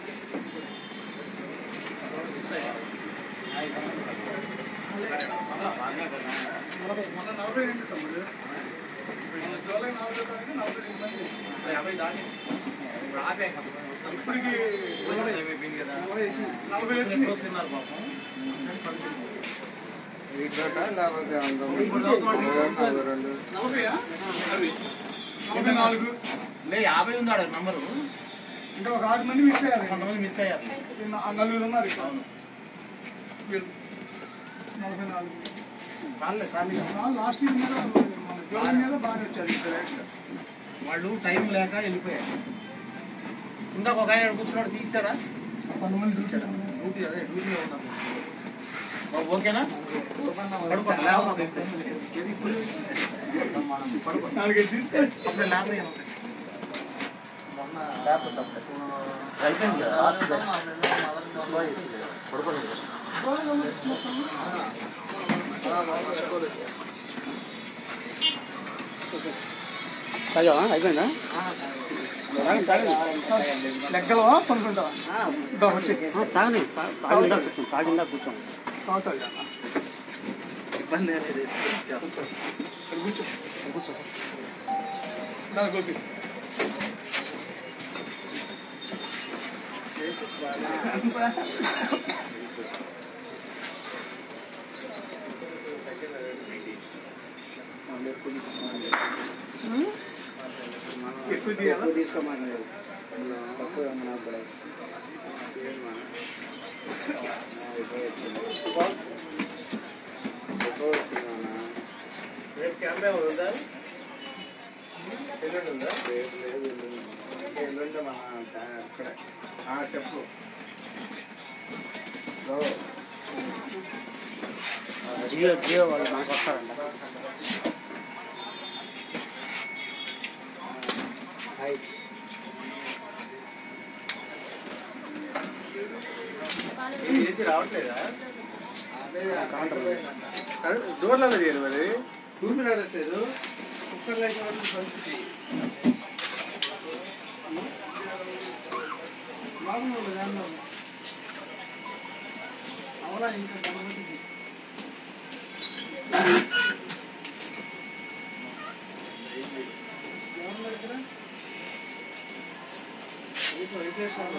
Speaker 6: మన నలభై రెండు తమ్ముడు జూలై నాలుగో తారీఖు నలభై రెండు మంది
Speaker 1: యాభై దాటి ఇప్పుడు ఆపే
Speaker 6: ఇప్పటికి
Speaker 1: కదా
Speaker 6: నలభై వచ్చింది
Speaker 1: తిన్నారు పాపం
Speaker 6: నలభైయా నలభై నాలుగు
Speaker 1: లే యాభై ఉంది ఆడ నంబరు
Speaker 6: ఇంకా ఒక ఆరు మంది మిస్ అయ్యారు
Speaker 1: కొంతమంది మిస్ అయ్యారు
Speaker 6: నలుగురు ఉన్నారు ఇక్కడ వీళ్ళు నలభై నాలుగు
Speaker 1: కాలే ఖాళీ
Speaker 6: లాస్ట్ ఇయర్ మీద మన జూలై మీద బాగానే వచ్చారు ఇక్కడ యాక్చువల్
Speaker 1: వాళ్ళు టైం లేక వెళ్ళిపోయారు ఇందాక ఒక ఆయన కూర్చున్నాడు తీర్చారా
Speaker 6: కొంతమంది చూసారు
Speaker 1: డ్యూటీ అదే డ్యూటీలో ఉన్నారు బాబు ఓకేనా పడుకో లేవమ్మా. పడుకో
Speaker 6: నాలుగైదు తీసుకొని
Speaker 1: అప్పుడే ల్యాబ్ మొన్న ల్యాబ్ తప్పదు అయిపోయింది కదా లాస్ట్ పడుకోండి
Speaker 2: తాగావా అయిపోయిందా
Speaker 6: లెక్కలో కొనుక్కుంటావా వచ్చి
Speaker 2: తాగని తాగిందా కూర్చోం తాగిందా కూర్చోం
Speaker 6: తాగుతాడు అన్న
Speaker 4: ఇబ్బంది అనేది
Speaker 6: కూర్చో
Speaker 2: కూర్చో
Speaker 6: నా గోపి ఎక్కువ తీయాలా
Speaker 4: తీసుకోమని రేపు కెమెరా ఉందా ఎల్లుండి ఉందా రేపు లేదు ఎల్లుండి ఎల్లుండి మన అక్కడే చెప్పు
Speaker 2: జియో జియో వాళ్ళు మనకు వస్తారంట
Speaker 4: ఏసీ రావట్లేదా డోర్లు అన్నది మరి ఊపి రావట్లేదు కుక్కర్ లేకపోతే పరిస్థితి
Speaker 6: బాగుంది దానిలో అవునా ఇంకా గణపతికి ఎవరు దగ్గర వెంకటేశ్వర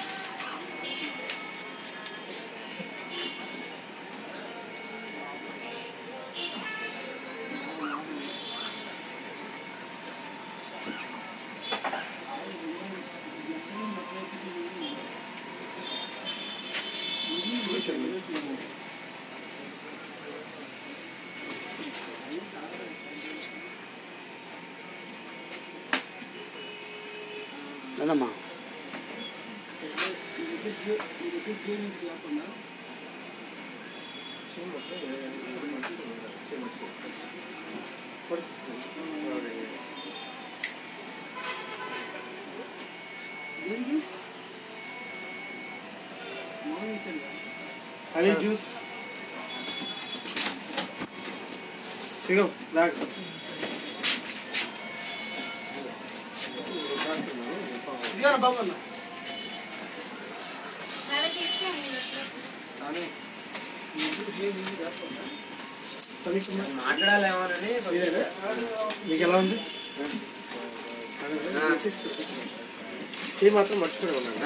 Speaker 2: అదమ్మా
Speaker 6: हनी जूस ठीक है दाग दिया ना बाबा ना
Speaker 5: मैंने किससे
Speaker 6: आने
Speaker 4: మాట్లాడాలేమోనని
Speaker 6: మీకు ఎలా ఉంది చేయి మాత్రం మర్చిపోయి ఉన్నాను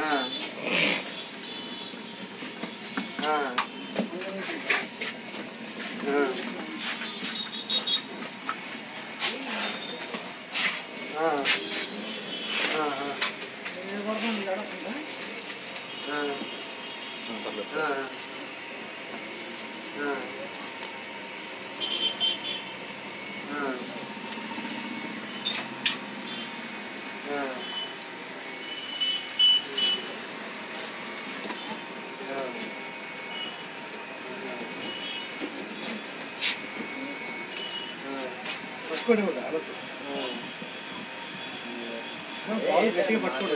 Speaker 6: పట్టుకోండి కూడా అలొద్దు బాల్ గట్టిగా పట్టుకోండి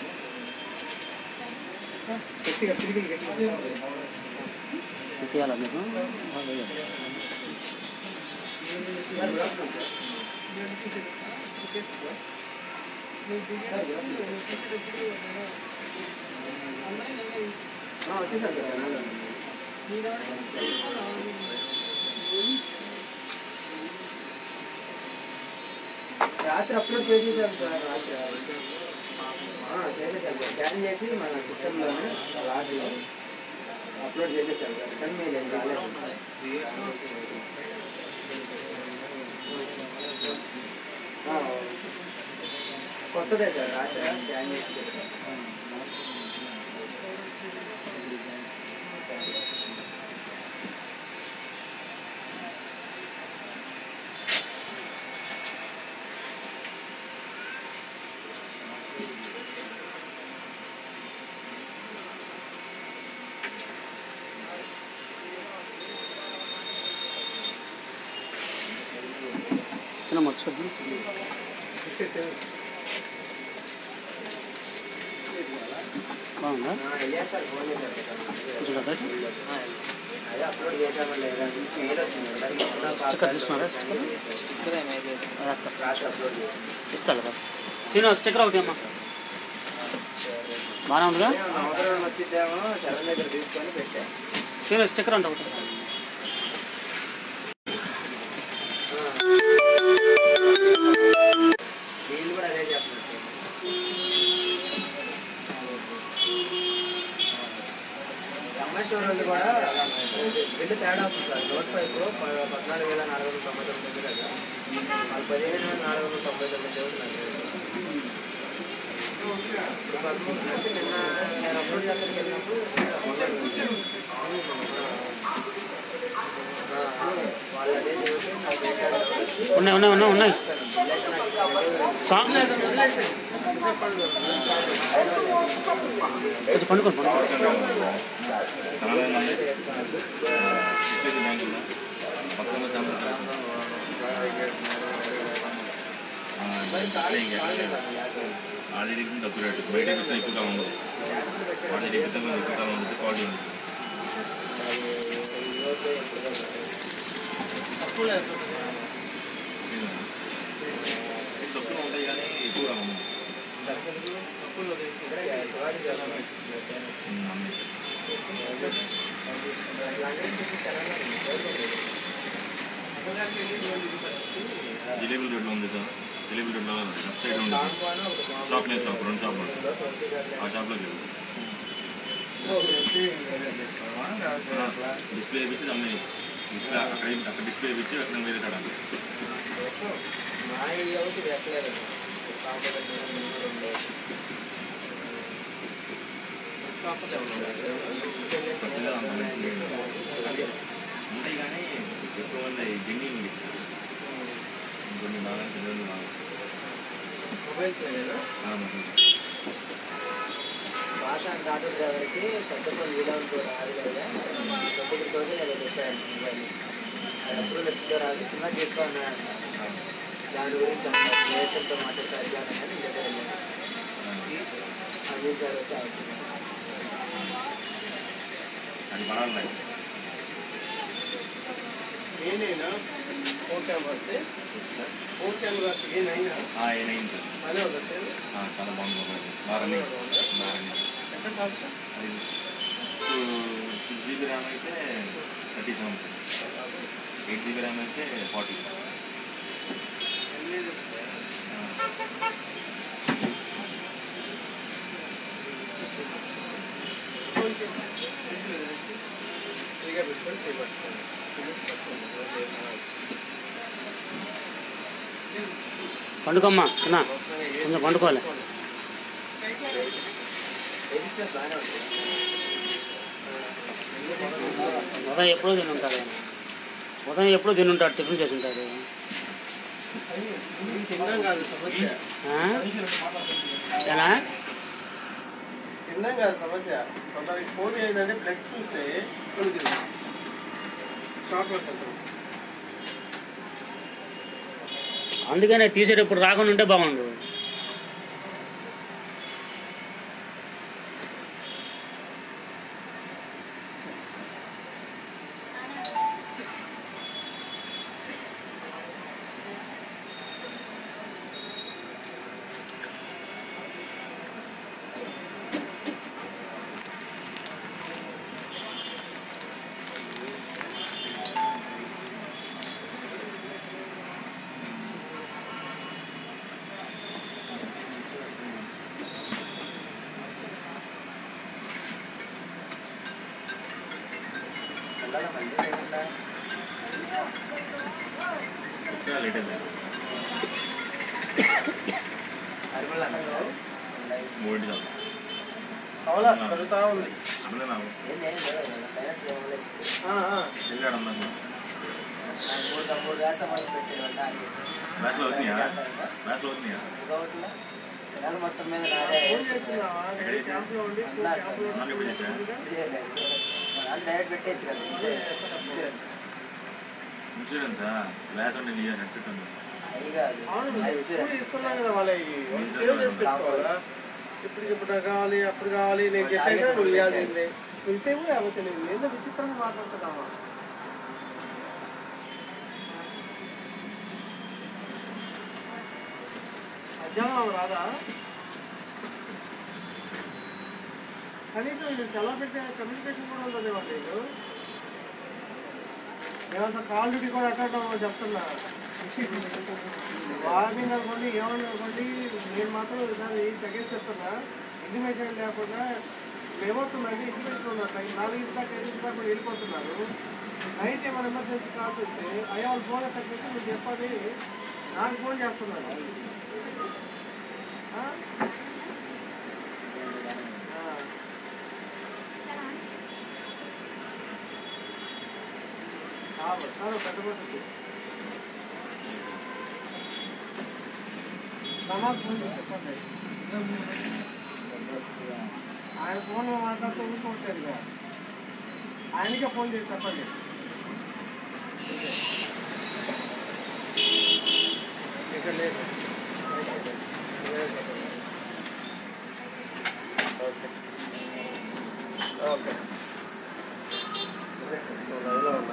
Speaker 6: గట్టిగా తిరిగి గట్టిగా
Speaker 2: తీయాలా మీకు
Speaker 4: వచ్చేసాను సార్ రాత్రి అప్లోడ్ చేసేసాను సార్ రాత్రి చేసేసాను సార్ స్కాన్ చేసి మన సిస్టంలోనే రాత్రి అప్లోడ్ చేసేసాను సార్ కానీ మీరు ఏం రాలేదు కొత్తదే సార్ రాత్రి స్కాన్ చేసి
Speaker 2: చిన్న మర్చిపోద్దు బాగుందా
Speaker 4: సార్ ఫోన్ చేశారు
Speaker 2: కొంచెం కదా
Speaker 4: అదే అప్లోడ్ చేసామా లేదా మెయిల్ వచ్చింది
Speaker 2: స్టిక్కర్ తీసుకున్నారా
Speaker 4: స్టిక్కర్ ఏమైతే
Speaker 2: రాస్తా
Speaker 4: రాత్రి అప్లోడ్
Speaker 2: ఇస్తాడు కదా సీను స్టిక్కర్ ఒకటి అమ్మా బాగానే ఉందిగా
Speaker 4: అవసరం వచ్చిద్దేమో చరణ్ దగ్గర తీసుకొని పెట్టా
Speaker 2: సీను స్టిక్కర్ అంటే ఒకటి
Speaker 4: వీళ్ళు కూడా అదే చెప్తున్నారు అమ్మాయి స్టోర్ వాళ్ళు కూడా బిల్లు తేడా వస్తుంది సార్ నోట్ ఫైవ్ పద్నాలుగు వేల నాలుగు వందల తొంభై తొమ్మిది కదా వాళ్ళు పదిహేను వేల నాలుగు వందల తొంభై తొమ్మిది అంటే నిన్న నేను అప్లోడ్ చేస్తానికి వెళ్ళినప్పుడు వాళ్ళు అదే
Speaker 2: ఉన్నాయి ఉన్నాయి ఉన్నాయి ఉన్నాయి సాంగ్ కొంచెం పండుకోండి పండుకోండి
Speaker 3: ఆది డిగ్రీ తక్కువ రేటు బయట డిగ్రీ ఎక్కువగా ఉండదు ఆది డిగ్రీ ఎక్కువగా ఉంటుంది క్వాలిటీ ఉంది తక్కువ ఉంటాయి కానీ ఎక్కువగా ఉండదు జిలేబీ రోడ్లో ఉంది సార్ జిలేబీ రోడ్లో లెఫ్ట్ సైడ్ ఉంది షాప్ లేదు షాప్ రెండు షాప్ ఆ షాప్లోకి వెళ్ళి డిస్ప్లే వేయించి అన్నీ డిస్ప్లే అక్కడ అక్కడ డిస్ప్లే వేయించి అక్కడ వేరే కాడ ఉంటాయి కానీ ఎక్కువ మంది జింగి ఉంది కొన్ని బాగా తెలియదు బాగా
Speaker 4: భాష ఆటో డ్రైవర్కి పెద్ద పని వీలవుతూ రాదు కదా ట్వంటీ త్రీ థౌసండ్ ఏదో చెప్పాను మొబైల్ అది అప్పుడు వచ్చిందో రాదు చిన్నగా తీసుకున్నాను దాని గురించి ఏసంతో మాట్లాడతారు కానీ
Speaker 3: అది పడాలి
Speaker 6: ఏనైనా ఫోర్ కెమెరాస్ ఫోర్ కెమెరాస్ ఏనైనా
Speaker 3: ఏనైంది సార్
Speaker 6: అదే ఉందా సార్
Speaker 3: చాలా బాగుంది బాగా రన్నింగ్ బాగా రన్నింగ్
Speaker 6: ఎంత కాస్ట్
Speaker 3: అది సిక్స్ జీబీ ర్యామ్ అయితే thirty seven eight GB RAM అయితే ఫార్టీ
Speaker 6: ఫ్రీగా పెట్టుకొని చేయవచ్చు
Speaker 2: పండుకోమ్మా చిన్న కొంచెం పండుకోవాలి. ఉదయం ఎప్పుడో తిని ఉంటాడు ఆయన ఉదయం ఎప్పుడో తిని ఉంటాడు టిఫిన్ చేసి ఉంటాడు.
Speaker 6: తిన్నాం కాదు సమస్య
Speaker 2: ఎలా
Speaker 6: తిన్నాం కాదు సమస్య కొంతమంది ఫోన్ ఏంటంటే బ్లడ్ చూస్తే షాక్ పడుతుంది.
Speaker 2: అందుకనే తీసేటప్పుడు రాకుండా ఉంటే బాగుండు.
Speaker 3: లేట్ అయింది మూడు
Speaker 6: అవునా జరుగుతా ఉంది.
Speaker 3: అన్నదే నాకు వెళ్ళాడు అన్నాను బ్యాచ్లో అవుతున్నాయా బ్యాచ్లో అవుతున్నాయా
Speaker 9: మొత్తం మీద
Speaker 6: క్యాంప్లో ఉండి
Speaker 3: నాకు ఎప్పుడు చేసా
Speaker 9: డైరెక్ట్ పెట్టేచ్చు కదా
Speaker 3: ఇన్సూరెన్సా బ్యాచ్ అంటే నీ నెట్ ఉంది
Speaker 9: అది కాదు
Speaker 6: అవును ఇప్పుడు ఇస్తున్నాం కదా వాళ్ళకి సేవ్ చేసి పెట్టుకోవాలా. ఇప్పుడు ఇప్పుడు నాకు కావాలి అప్పుడు కావాలి నేను చెప్పేసా నువ్వు ఇవ్వాల్సిందే నువ్వు ఇస్తే కూడా ఎవరు తెలియదు ఏందో విచిత్రంగా మాట్లాడుతున్నావా. మధ్యాహ్నం రాదా కనీసం వీళ్ళు సెలవు పెట్టే కమ్యూనికేషన్ కూడా ఉంటుంది వాళ్ళు వీళ్ళు నేను అసలు కాల్ డ్యూటీ కూడా అట్టడం చెప్తున్నా. వార్నింగ్ అనుకోండి ఏమని అనుకోండి నేను మాత్రం దాన్ని తగ్గేసి చెప్తున్నా. ఇంటిమేషన్ లేకుండా ఏమవుతుందండి ఇంటిమేషన్ ఉన్నట్టు నాలుగింటి దాకా ఎనిమిది దాకా వెళ్ళిపోతున్నారు. నైట్ ఏమైనా ఎమర్జెన్సీ కాల్స్ వస్తే అయ్యా వాళ్ళు ఫోన్ ఎక్కడ పెట్టి మీరు చెప్పాలి నాకు ఫోన్ చేస్తున్నారు. పెద్దపడుతుంది సమాజ్ ఫోన్ చేసి చెప్పండి. ఆయన ఫోన్ మాట్లాడుతూ ఊరుకోవట్లేదు కదా ఆయనకే ఫోన్ చేసి చెప్పండి. ఇక్కడ లేదు ఓకే ఓకే రైలో ఉన్నా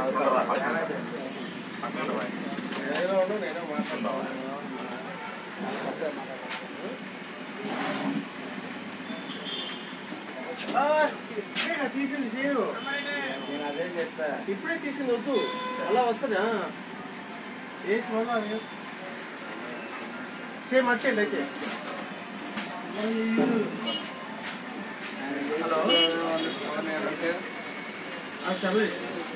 Speaker 6: రైలో ఉండు నేను మాట్లాడతాను. ఇప్పుడే తీసింది చేయు నేను అదే చెప్తా. ఇప్పుడే తీసింది వద్దు అలా వస్తుందా వేసి వల్ల చేయి మర్చేయండి అయితే. హలో శబరీష్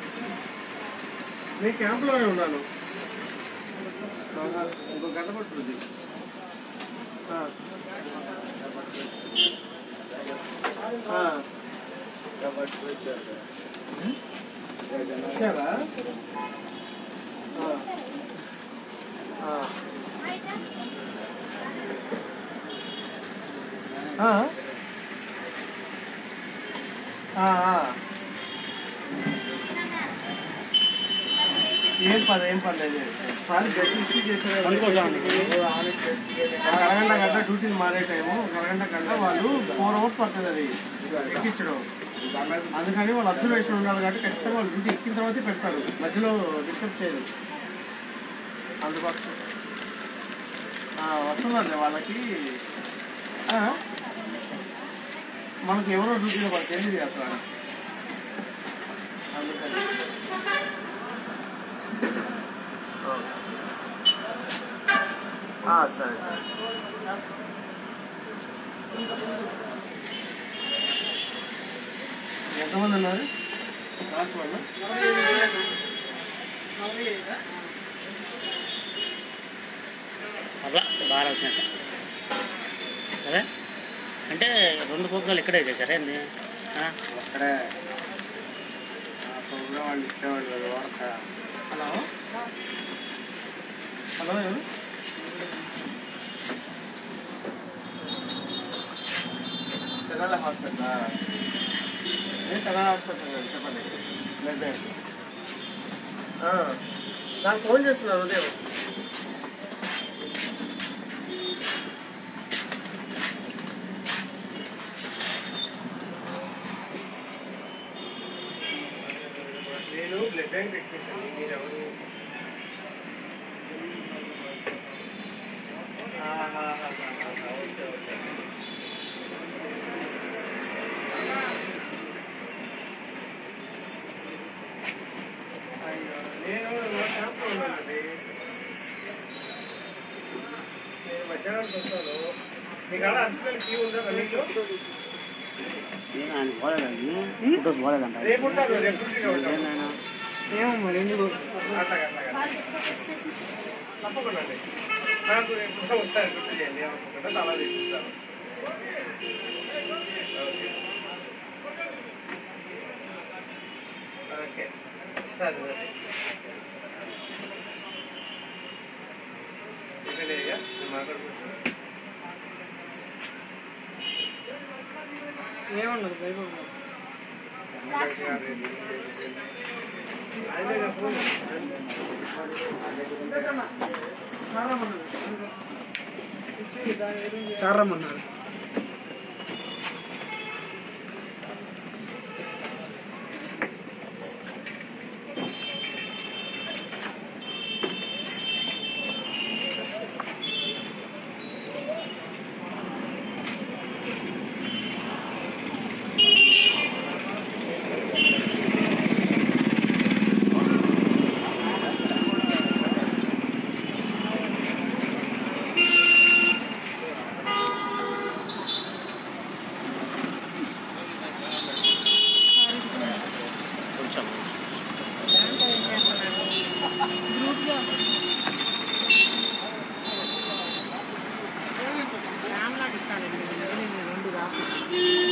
Speaker 6: నేను క్యాంప్లోనే ఉన్నాను. ఇంకో గంట పడుతుంది. వచ్చారా ఏం పని ఏం పని లేదు సార్ గట్టి ఇష్యూ చేశారు. అరగంట గంట డ్యూటీని మారే టైము ఒక అరగంట గంట వాళ్ళు ఫోర్ అవర్స్ పడుతుంది అది ఎక్కించడం. అందుకని వాళ్ళు అబ్జర్వేషన్ ఉండాలి కాబట్టి ఖచ్చితంగా వాళ్ళు డ్యూటీ ఎక్కిన తర్వాతే పెడతారు, మధ్యలో డిస్టర్బ్ చేయరు. అందుకోసం వస్తుందండి వాళ్ళకి. మనకి ఎవరో డ్యూటీలో వాళ్ళు తెలియదు అసలు. అందుకని సరే సరే ఎంతమంది ఉన్నారు లాస్ట్ వాళ్ళు?
Speaker 2: అలా బాగా వచ్చినట్టు అదే అంటే రెండు ప్రోగ్రాలు ఇక్కడే చేశారా ఏంది?
Speaker 6: అక్కడే ప్రోగ్రామ్ వాళ్ళు ఇచ్చేవాళ్ళు కదా వర్క్. హలో హలో ఎవరు? తెనాలి హాస్పిటల్. ఏ తెనాలి హాస్పిటల్ చెప్పండి. బ్లడ్ బ్యాంక్ నాకు ఫోన్ చేస్తున్నారు ఉదయం. నేను బ్లడ్ బ్యాంక్ టెక్నీషియన్. మీరు ఎవరు? Okay okay. నేను క్యాంప్లో ఉన్నానండి. నేను మధ్యాహ్నానికి వస్తాను. మీకు అలా అడిషనల్ క్యూ ఉందా రన్నింగ్లో?
Speaker 2: ఆయన పోలేదండి, ఫొటోస్ పోలేదంట.
Speaker 6: రేపు ఉంటాను, రేపు డ్యూటీలో ఉంటాను. ఏమో మరి ఎందుకు అట్లాగా అట్లాగా తప్పకుండా అండి. నాకు రేపు ఒకసారి గుర్తు చేయండి, ఏమనుకుంటుంటే చాలా తెచ్చిస్తాను. ఓకే సరే ఇక్కడే మాట్లాడుకుంటున్నాను. ఏమన్నారు భయపడ చారమ్మన్నారు.
Speaker 5: రామ్లాడిస్తానండి రెండు రాసి